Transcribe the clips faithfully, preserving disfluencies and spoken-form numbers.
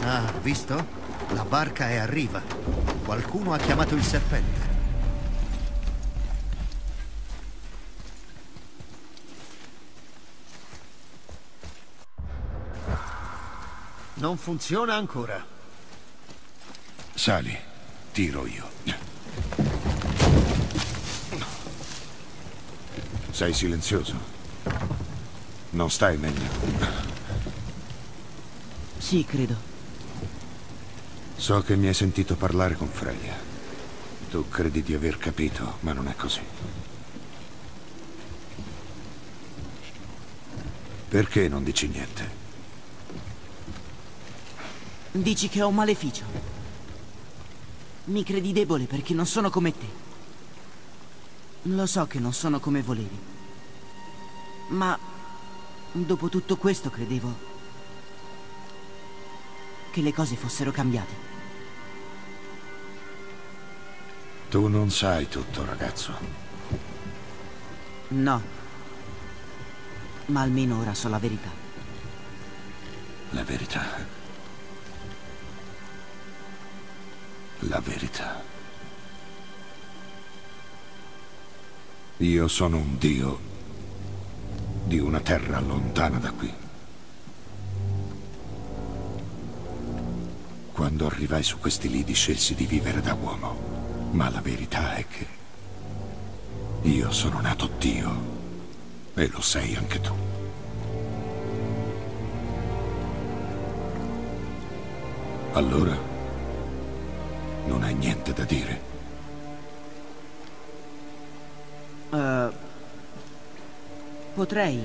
Ah, visto? La barca è a riva. Qualcuno ha chiamato il serpente. Non funziona ancora. Sali, tiro io. Sei silenzioso? Non stai meglio? Sì, credo. So che mi hai sentito parlare con Freya. Tu credi di aver capito, ma non è così. Perché non dici niente? Dici che ho un maleficio. Mi credi debole perché non sono come te. Lo so che non sono come volevi. Ma dopo tutto questo credevo che le cose fossero cambiate. Tu non sai tutto, ragazzo. No. Ma almeno ora so la verità. La verità. La verità. Io sono un dio di una terra lontana da qui. Quando arrivai su questi lidi scelsi di vivere da uomo, ma la verità è che io sono nato Dio e lo sei anche tu. Allora non hai niente da dire? Uh, potrei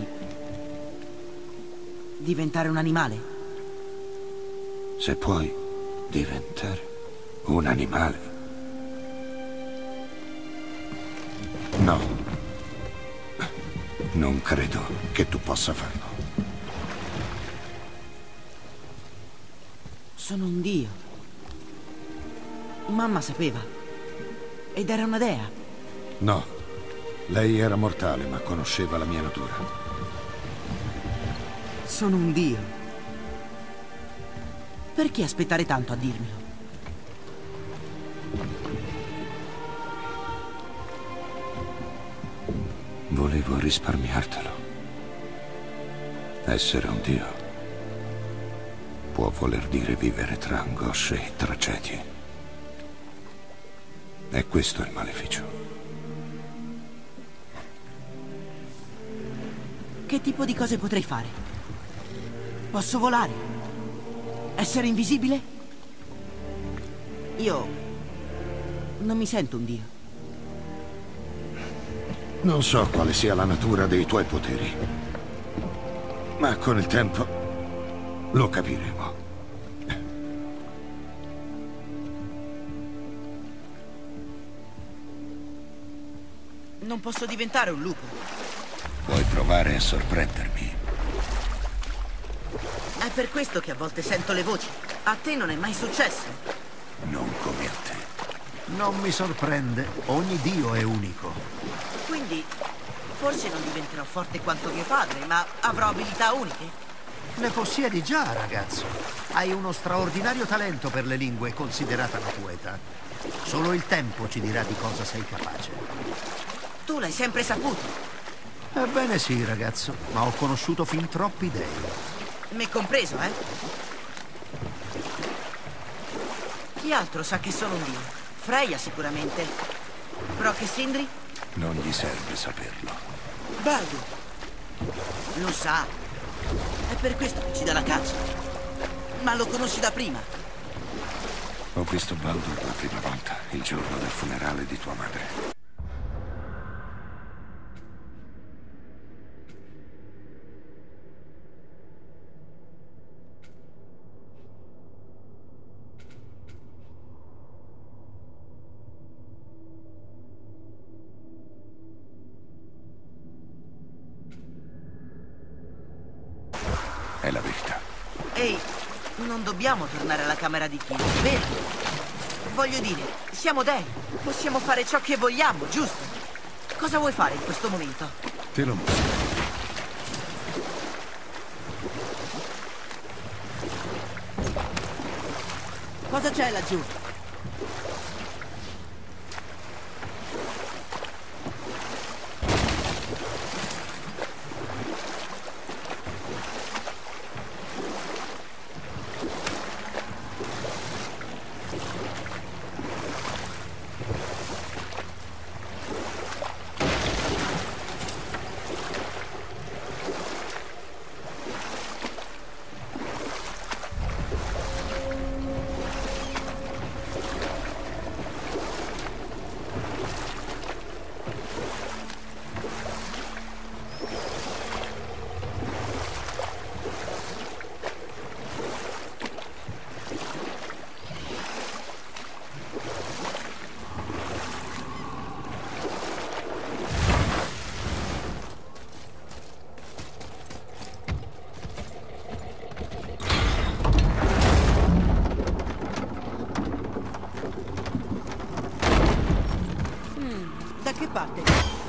diventare un animale? Se puoi diventare un animale? No. Non credo che tu possa farlo. Sono un dio. Mamma sapeva. Ed era una dea. No. Lei era mortale, ma conosceva la mia natura. Sono un dio. Perché aspettare tanto a dirmelo? Volevo risparmiartelo. Essere un dio può voler dire vivere tra angosce e tragedie. E questo è il maleficio. Che tipo di cose potrei fare? Posso volare? Essere invisibile? Io non mi sento un dio. Non so quale sia la natura dei tuoi poteri, ma con il tempo lo capiremo. Non posso diventare un lupo. Puoi provare a sorprendermi. È per questo che a volte sento le voci. A te non è mai successo? Non come a te. Non mi sorprende. Ogni dio è unico. Quindi, forse non diventerò forte quanto mio padre, ma avrò abilità uniche? Ne possiedi già, ragazzo. Hai uno straordinario talento per le lingue, considerata la tua età. Solo il tempo ci dirà di cosa sei capace. Tu l'hai sempre saputo. Ebbene sì, ragazzo, ma ho conosciuto fin troppi dei. Me compreso, eh? Chi altro sa che sono un dio? Freya sicuramente. Brock e Sindri? Non gli serve saperlo. Baldur. Lo sa. È per questo che ci dà la caccia. Ma lo conosci da prima. Ho visto Baldur la prima volta, il giorno del funerale di tua madre. È la verità. Ehi, non dobbiamo tornare alla camera di Tyr, vero? Voglio dire, siamo dei. Possiamo fare ciò che vogliamo, giusto? Cosa vuoi fare in questo momento? Te lo mostro. Cosa c'è laggiù? Da che parte?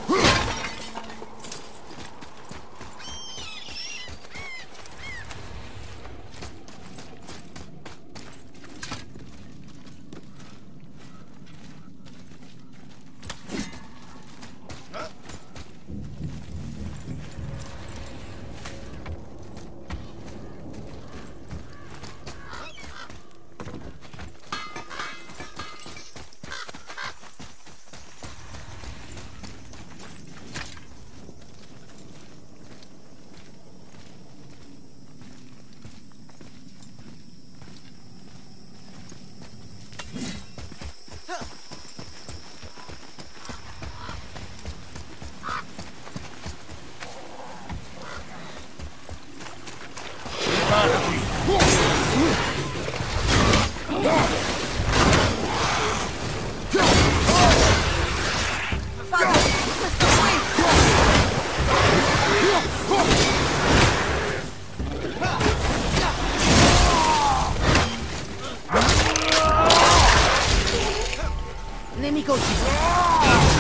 Nemico ucciso.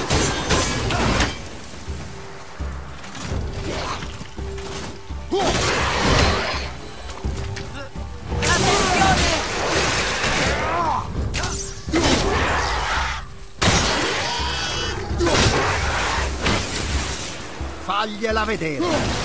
Fagliela vedere.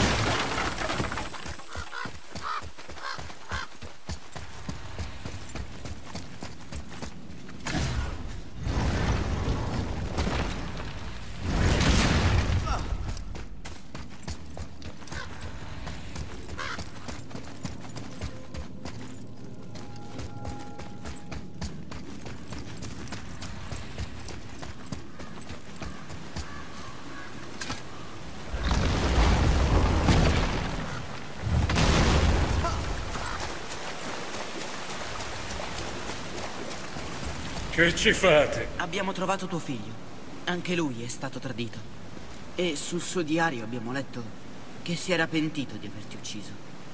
Che ci fate? Abbiamo trovato tuo figlio. Anche lui è stato tradito. E sul suo diario abbiamo letto che si era pentito di averti ucciso.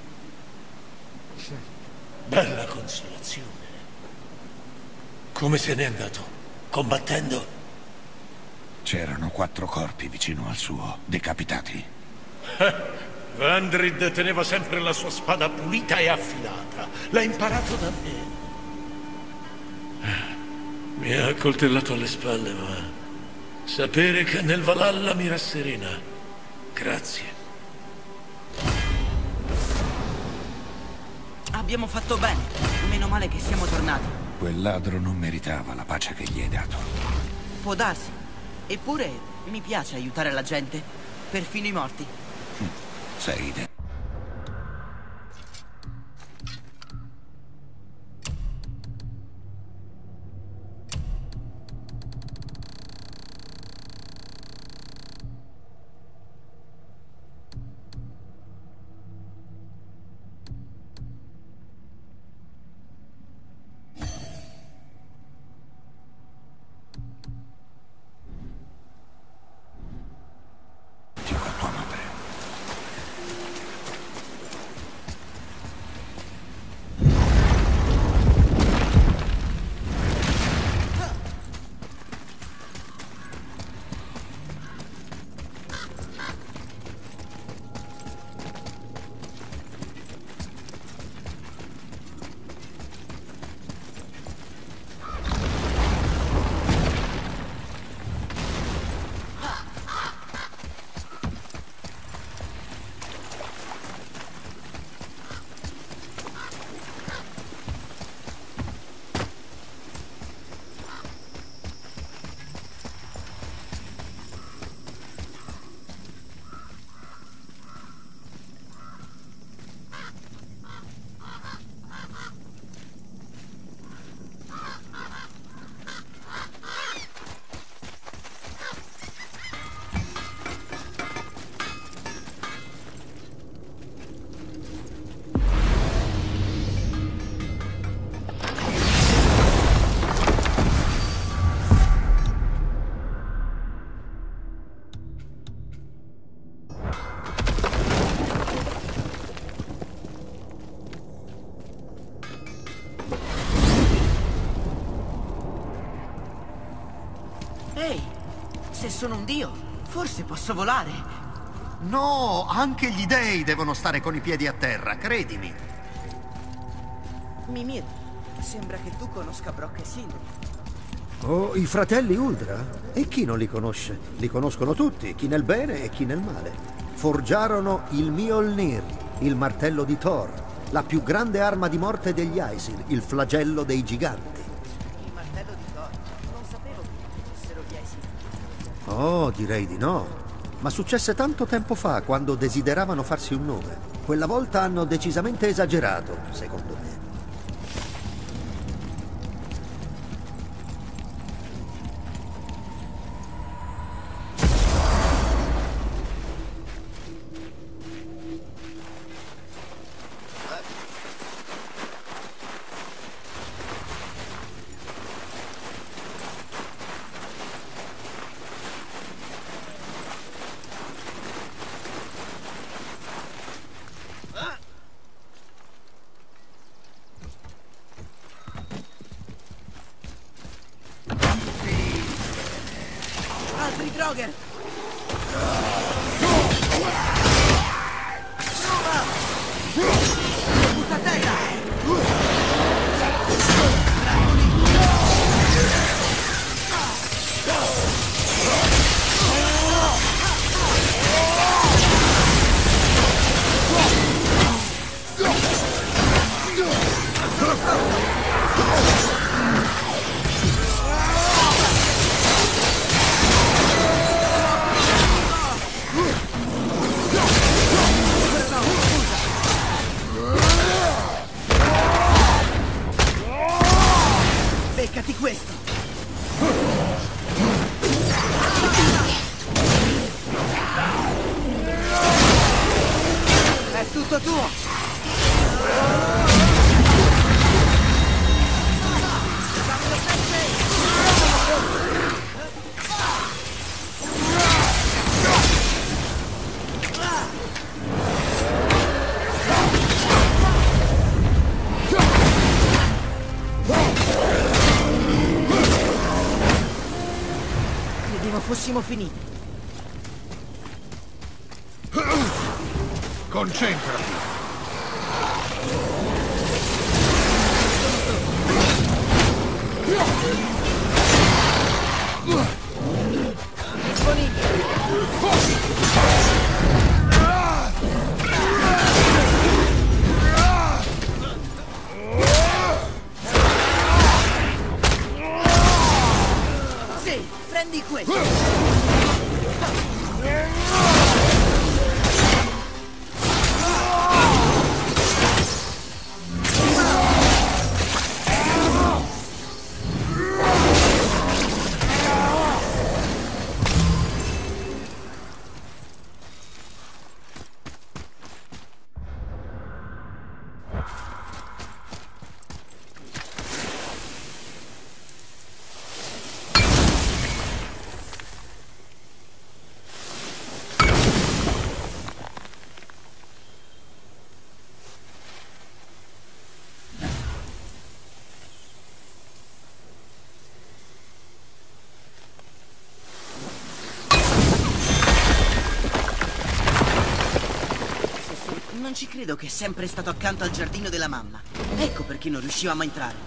Bella consolazione. Come se n'è andato? Combattendo? C'erano quattro corpi vicino al suo, decapitati. Vandrid teneva sempre la sua spada pulita e affilata. L'ha imparato da me. Mi ha accoltellato alle spalle, ma sapere che nel Valhalla mi rasserena. Grazie. Abbiamo fatto bene. Meno male che siamo tornati. Quel ladro non meritava la pace che gli hai dato. Può darsi. Eppure mi piace aiutare la gente. Perfino i morti. Sei de... sono un dio. Forse posso volare. No, anche gli dei devono stare con i piedi a terra, credimi. Mimir, sembra che tu conosca Brok e Sindri. Oh, i fratelli Uldra? E chi non li conosce? Li conoscono tutti, chi nel bene e chi nel male. Forgiarono il Mjolnir, il martello di Thor, la più grande arma di morte degli Aesir, il flagello dei giganti. Il martello di Thor? Non sapevo che fossero gli Aesir. Oh, direi di no. Ma successe tanto tempo fa, quando desideravano farsi un nome. Quella volta hanno decisamente esagerato, secondo me. Altri Draugr! Butta a terra! Beccati questo! È tutto tuo! Credevo fossimo finiti. Concentrati! Sì, prendi questo! Non ci credo che è sempre stato accanto al giardino della mamma. Ecco perché non riuscivamo a entrare.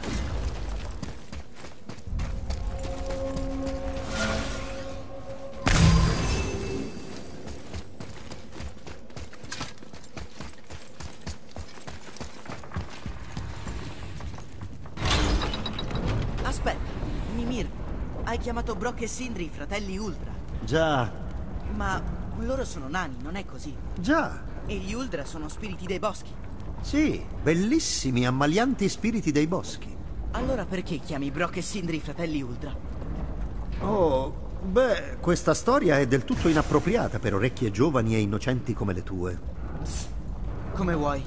Aspetta, Mimir, hai chiamato Brok e Sindri i fratelli Uldra. Già, Ma loro sono nani, non è così? già. E gli Uldra sono spiriti dei boschi. Sì, bellissimi, ammalianti spiriti dei boschi. Allora perché chiami Brok e Sindri i fratelli Uldra? Oh, beh, questa storia è del tutto inappropriata per orecchie giovani e innocenti come le tue. Come vuoi.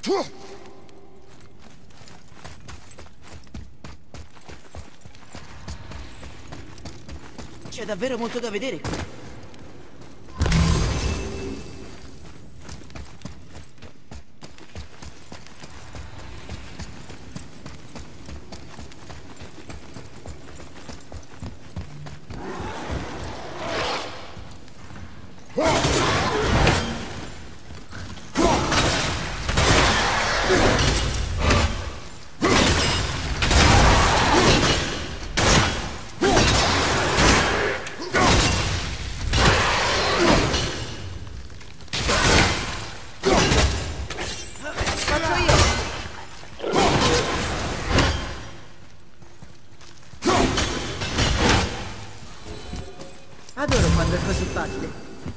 C'è davvero molto da vedere qui. Adoro quando è così facile.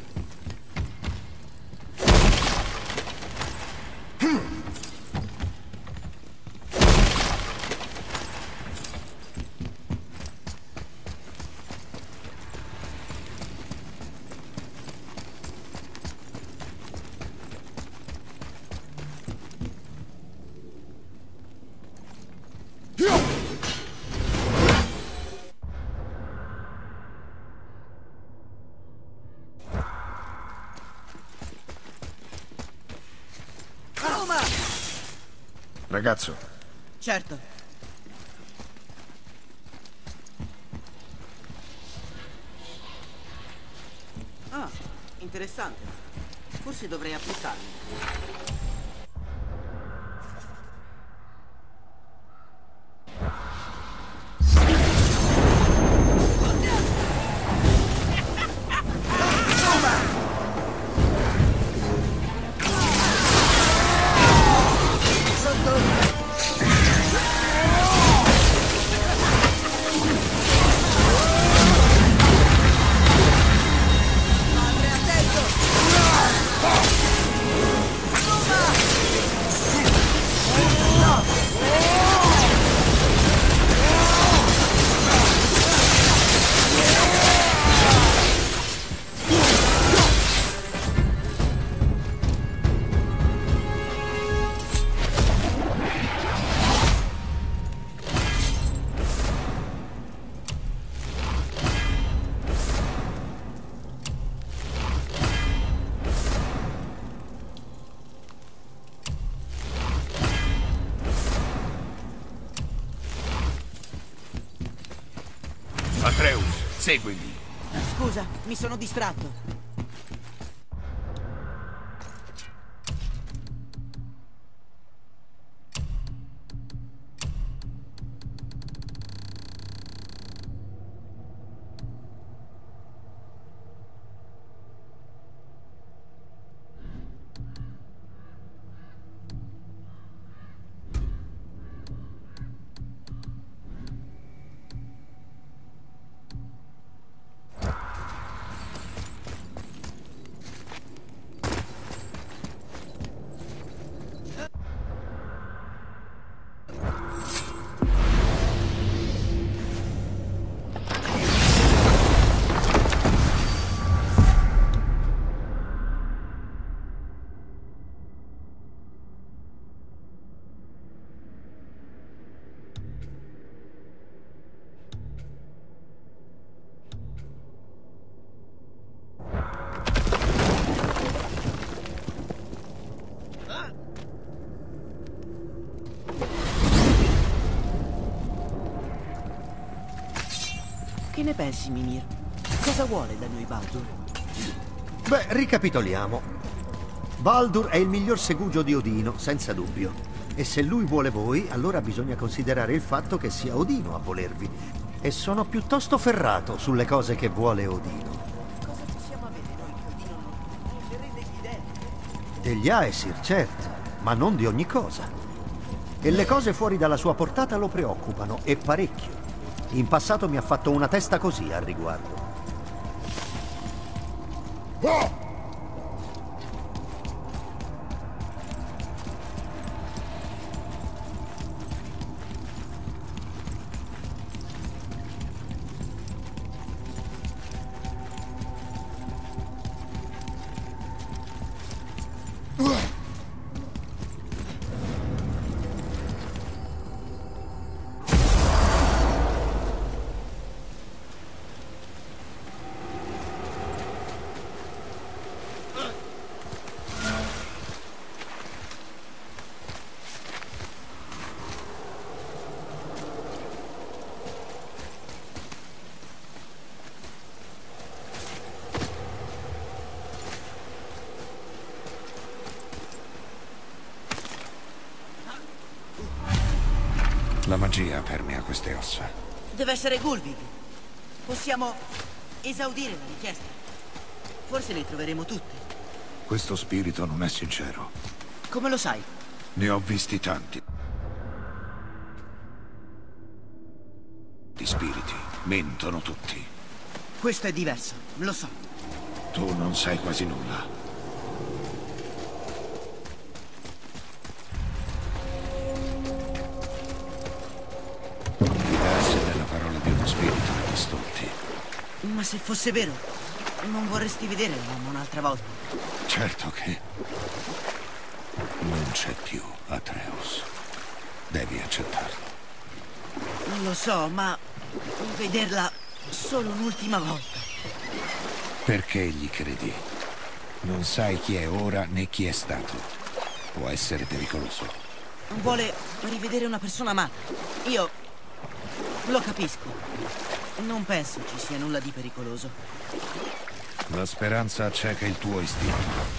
Ragazzo. Certo. Ah, interessante. Forse dovrei applicarlo. Atreus, seguimi. Scusa, mi sono distratto. Che ne pensi, Mimir? Cosa vuole da noi Baldur? Beh, ricapitoliamo. Baldur è il miglior segugio di Odino, senza dubbio. E se lui vuole voi, allora bisogna considerare il fatto che sia Odino a volervi. E sono piuttosto ferrato sulle cose che vuole Odino. Cosa possiamo avere noi che Odino non userei degli dei? Degli Aesir, certo, ma non di ogni cosa. E le cose fuori dalla sua portata lo preoccupano, e parecchio. In passato mi ha fatto una testa così al riguardo. La magia permea queste ossa. Deve essere Gulvig. Possiamo esaudire la richiesta. Forse le troveremo tutte. Questo spirito non è sincero. Come lo sai? Ne ho visti tanti. Di spiriti. Mentono tutti. Questo è diverso, lo so. Tu non sai quasi nulla. Fidarsi della parola di uno spirito è distrutti. Ma se fosse vero, non vorresti vedere l'uomo un'altra volta? Certo che non c'è più Atreus. Devi accettarlo. Lo so, ma vederla solo un'ultima volta. Perché gli credi? Non sai chi è ora né chi è stato. Può essere pericoloso. Vuole rivedere una persona amata. Io lo capisco. Non penso ci sia nulla di pericoloso. La speranza acceca il tuo istinto.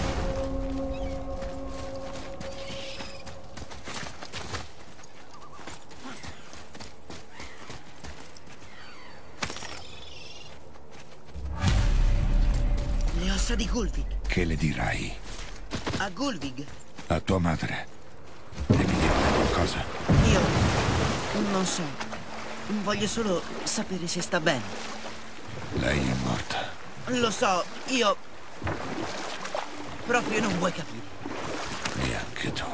Le ossa di Gulvig. Che le dirai? A Gulvig? A tua madre. Devi dirle qualcosa? Io non so. Voglio solo sapere se sta bene. Lei è morta. Lo so, io... proprio non vuoi capire. Neanche tu.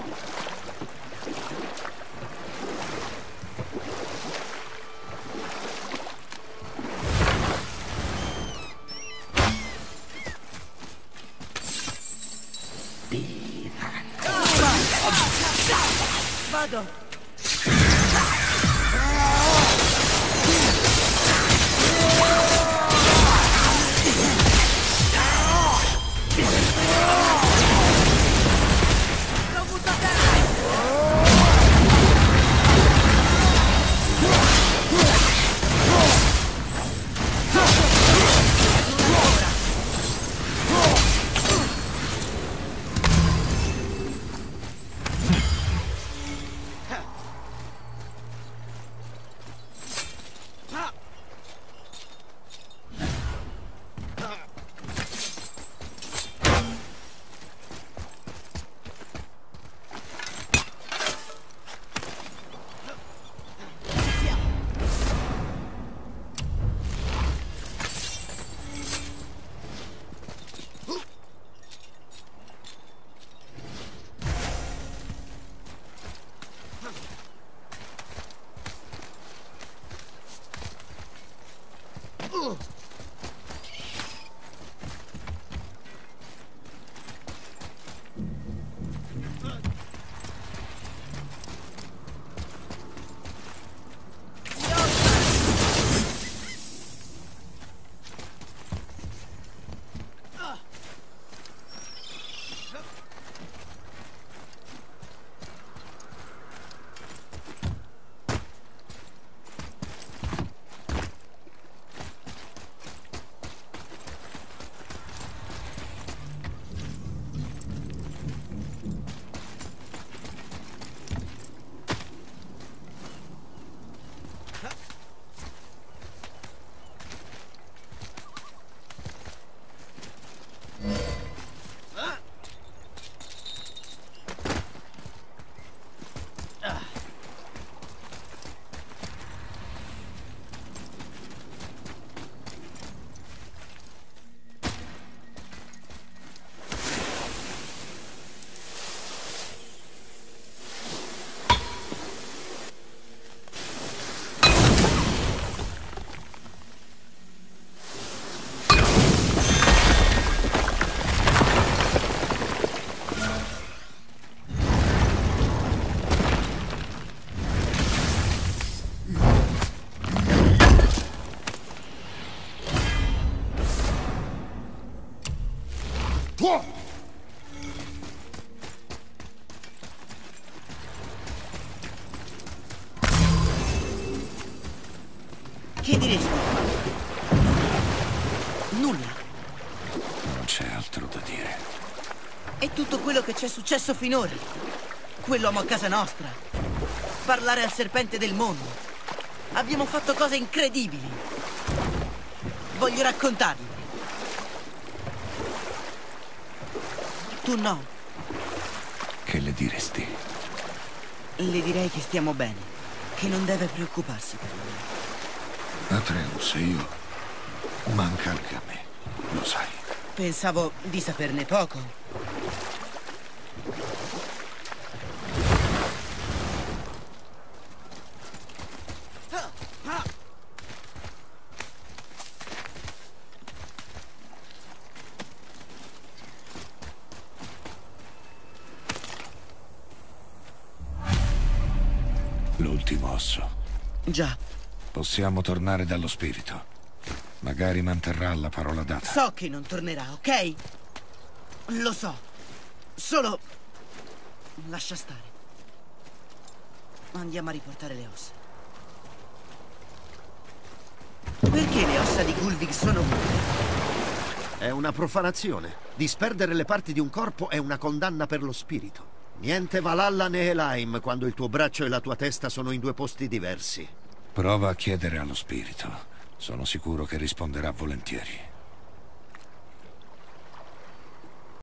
Vado. Che diresti? Nulla. Non c'è altro da dire. È tutto quello che c'è successo finora. Quell'uomo a casa nostra. parlare al serpente del mondo. Abbiamo fatto cose incredibili. Voglio raccontarle. Tu no. Che le diresti? Le direi che stiamo bene, che non deve preoccuparsi per noi. Atreus e io... manca anche a me, lo sai. Pensavo di saperne poco. L'ultimo osso. Già. Possiamo tornare dallo spirito. Magari manterrà la parola data. So che non tornerà, ok? Lo so. Solo... lascia stare. Andiamo a riportare le ossa. Perché le ossa di Gullwig sono vuote? È una profanazione. Disperdere le parti di un corpo è una condanna per lo spirito. Niente Valhalla né Helheim quando il tuo braccio e la tua testa sono in due posti diversi. Prova a chiedere allo spirito. Sono sicuro che risponderà volentieri.